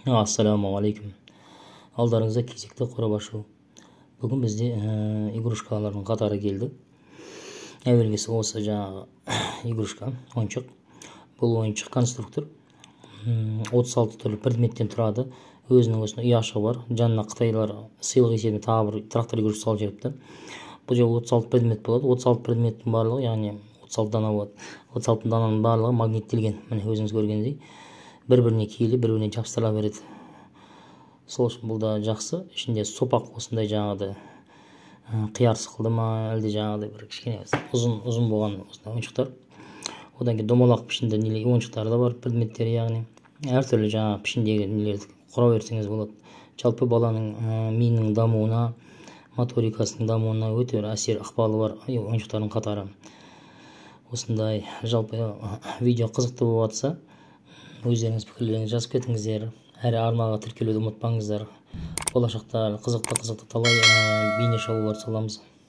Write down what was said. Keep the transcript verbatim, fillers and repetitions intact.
Ассаламу алейкум. Алдарыңызда кезекті қорабашу. Бүгін бізде игрушкалардың қатары келді. Әуелгісі осы жаңағы игрушка, ойыншық. Бұл ойыншық конструктор. отыз алты түрлі предметтен тұрады. Өзінің осында ұяшы бар. Жанына қытайлар сыйлық есебінде тағы бір трактор игрушка салып жіберіпті. Бұл жерде отыз алты предмет болады. отыз алты предметтің барлығы, яғни отыз алты дана болады. отыз алты дананың барлығы магниттелген. Міне өзіңіз көргендей. Бір-біріне киіліп, бір-біріне жабыстырыла береді. Сол үшін бұл да жақсы. Ішінде сопақ осындай жаңағыдай қияр сықылды ма, әлде жаңағыдай бір кішкене ұзын ұзын болған осындай ойыншықтар. Одан кейін домалақ пішінді нелер ойыншықтар да бар, предметтер, яғни әртүрлі жаңа пішіндегі нелерді құра берсеңіз болады. Жалпы баланың миының дамуына, моторикасының дамуына өте бір әсер ықпалы бар ойыншықтардың қатары. Осындай жалпы видео қызықты болып жатса, өздеріңіз пікірлеріңізді жазып кетіңіздер. Әрі арнаға тіркелуді ұмытпаңыздар. Болашақта қызықты қызықты талай бейне шоулар саламыз.